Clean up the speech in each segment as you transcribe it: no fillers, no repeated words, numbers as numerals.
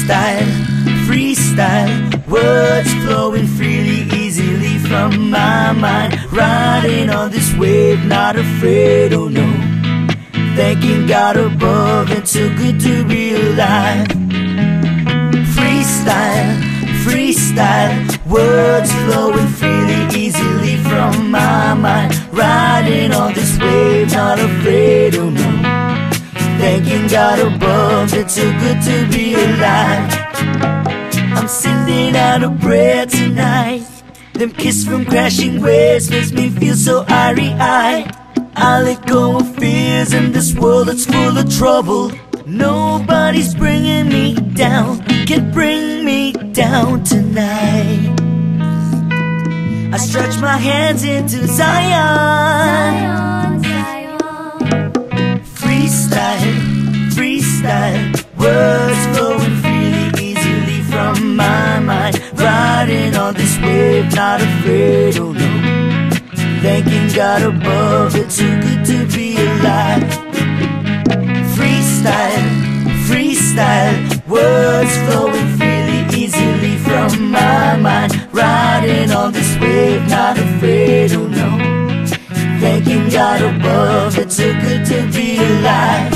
Freestyle, freestyle, words flowing freely, easily from my mind. Riding on this wave, not afraid, oh no. Thanking God above, it's so good to be alive. Freestyle, freestyle, words flowing freely, easily from my mind. Riding on this wave, not afraid, oh no. Thanking God above, it's so good to be alive. I'm sitting out of breath tonight. Them kiss from crashing waves makes me feel so airy-eyed. I let go of fears in this world that's full of trouble. Nobody's bringing me down, can bring me down tonight. I stretch my hands into Zion. Freestyle, freestyle, words flowing freely, easily from my mind. Riding on this wave, not afraid, oh no. Thanking God above, it's so good to be alive. Freestyle, freestyle, words flowing freely, easily from my mind. Riding on this wave, not afraid, oh no. Thanking God above, it's so good to be alive.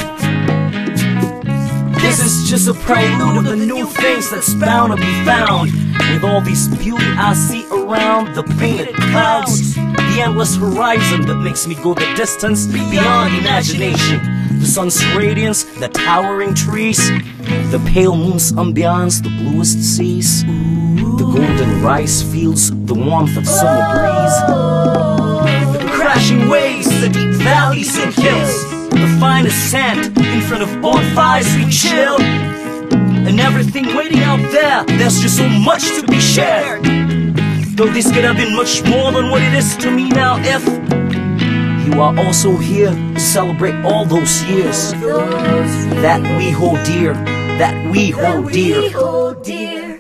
This is just a prelude of the new things that's bound to be found. With all this beauty I see around, the painted clouds, the endless horizon that makes me go the distance beyond imagination. The sun's radiance, the towering trees, the pale moon's ambiance, the bluest seas, the golden rice fields, the warmth of summer breeze, the crashing waves, the deep valleys and hills, the finest sand, in front of bonfires we chill. And everything waiting out there, there's just so much to be shared. Though this could have been much more than what it is to me now, if you are also here to celebrate all those years that we hold dear, that we hold dear.